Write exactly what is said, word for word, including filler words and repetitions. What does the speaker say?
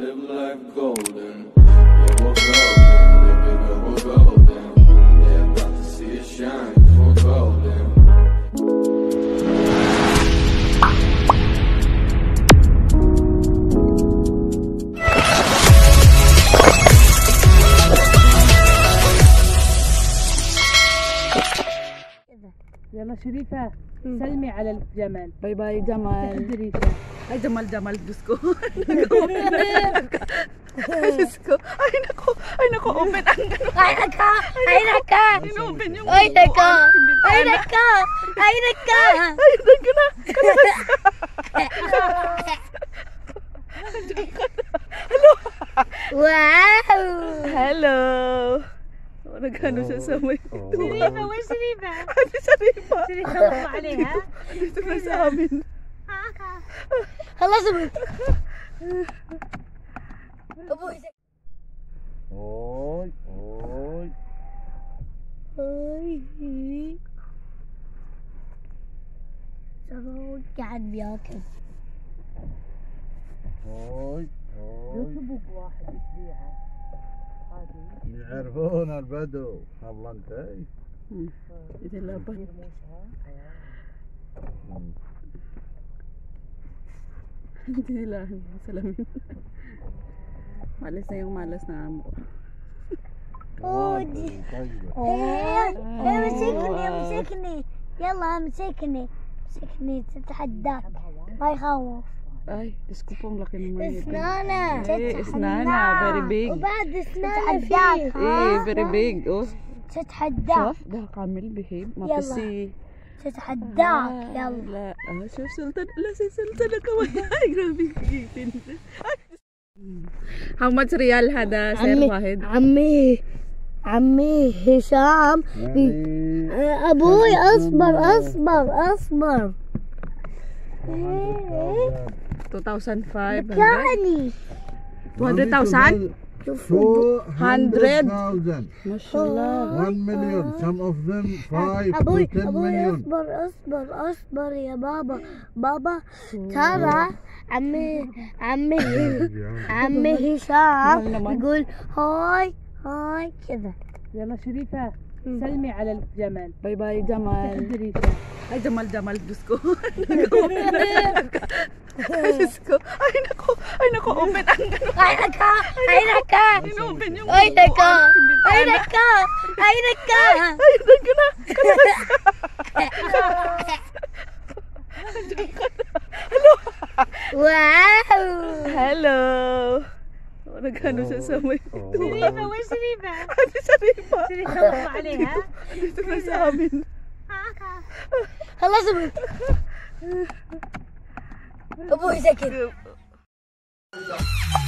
live life golden. Yeah, we're golden, baby girl, we're golden. Yeah, about to see it shine, 'cause we're golden. يلا شريفة سلمي على الجمل. باي باي جمال. Ay, Jamal, Jamal, Diyos ko. Diyos ko. Ay, nako. Ay, nako, open ang gano'n. Ay, naka! Ay, naka! Inopen yung Ay, naka! upuan. Ay, naka! Ay, naka! Ay, naka na. Hello. Wow! Hello. Oh, nagano siya sa may شريفة وين شريفة؟ Ate Sarifa. شريفة وقف عليها. Dito na sa amin. خلاص ابوي Oy, oy. هاي صار قاعد بياكل Oy, oy. يطلبوا بواحد يبيعها. هذه يعرفون البدو. والله انت. Ito laban. Hindi nila salamin. Malas na yung malas na amo. ودي امسكني امسكني يلا امسكني امسكني تتحداك ما يخوف Ay, Diyos ko po, ang laki ng mga ngipin. اسنانه Eh, اسنانه, very big. وبعد اسنانه فيه Eh, very big. Oh, تتحداك شوف ده كامل behave. ما يلا. بسي. تتحداك يلا لا, ah, شوف سلطان. لا, si Sultan na kaway. Ay, grabe yung ngipin. Ay. How much real hada, Sir عمي Wahid? عمي عمي هشام ابوي اصبر اصبر اصبر two thousand five hundred? كاني two hundred thousand? two hundred thousand. Mashallah. One million. Some of them five to ابوي ten ابوي million. اصبر اصبر اصبر يا بابا بابا ترى عمي عمي عمي هشام يقول هاي هاي كذا يلا شريفة سلمي على الجمل. باي باي جمال. Ay, Jamal, Jamal, Diyos ko. Diyos ko. Ay, nako. Ay, nako, open ang gano'n. Ay naka! Ay naka! Inopen yung Ay naka! upuan. Ay naka! Ay naka! Ay, naka na. Wow! Hello. Oh, nagano siya sa may شريفة وين شريفة؟ Ate Sarifa. شريفة وقف عليها. Dito na sa amin. خلاص ابوي ابوي سكت